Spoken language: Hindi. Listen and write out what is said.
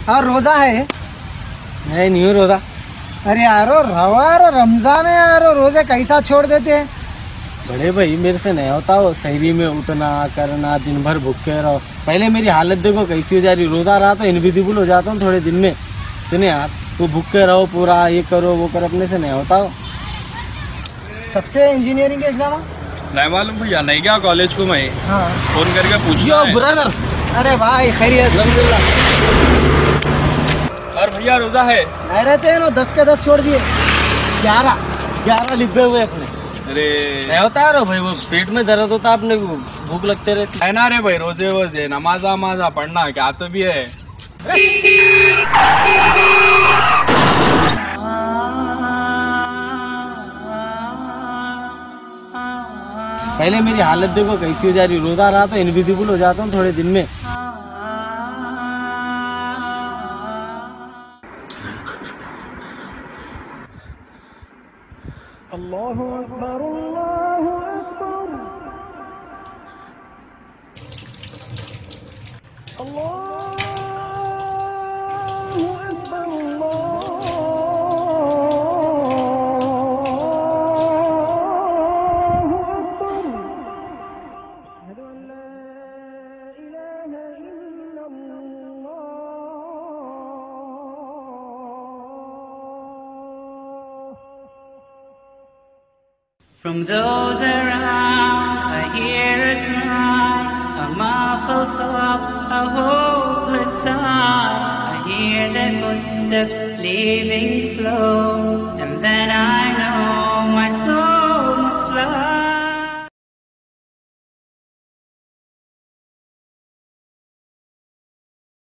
हाँ रोजा है। नहीं नहीं रोजा। अरे यारो रवा रमजान है यारो, रोजे कैसा छोड़ देते हैं। बड़े भाई मेरे से नहीं होता वो शहरी में उठना करना, दिन भर भूखे रहो। पहले मेरी हालत देखो कैसी हो जा रही, रोजा रहा तो इनविजिबल हो जाता हूँ थोड़े दिन में। सुने यार, तो भूखे रहो पूरा, ये करो वो करो, अपने से नहीं होता हो। सबसे इंजीनियरिंग के एग्जाम नहीं मालूम भैया, नहीं गया कॉलेज को मैं। हाँ फोन करके पूछना है। ब्रदर। अरे भाई खैरियत। और भैया रोजा है? नहीं रहते हैं ना, 10 के 10 छोड़ दिए। 11 लिखे हुए अपने। अरे नहीं होता है भाई, वो पेट में दर्द होता है अपने को, भूख लगते रहती है ना रे भाई, रोजे वोजे नमाजा माजा पढ़ना क्या तो भी है। पहले मेरी हालत देखो कैसी हो जा रही, रोजा रहा तो इनविजिबल हो जाता हूँ थोड़े दिन में। अल्लाहु अकबर अल्लाहु अकबर अल्लाहु अकबर अल्लाहु अकबर। अशहदु अन ला इलाहा इल्लल्लाह। From those around I hear a cry, a muffled sob, a hopeless sigh. I hear their footsteps leaving slow, and then I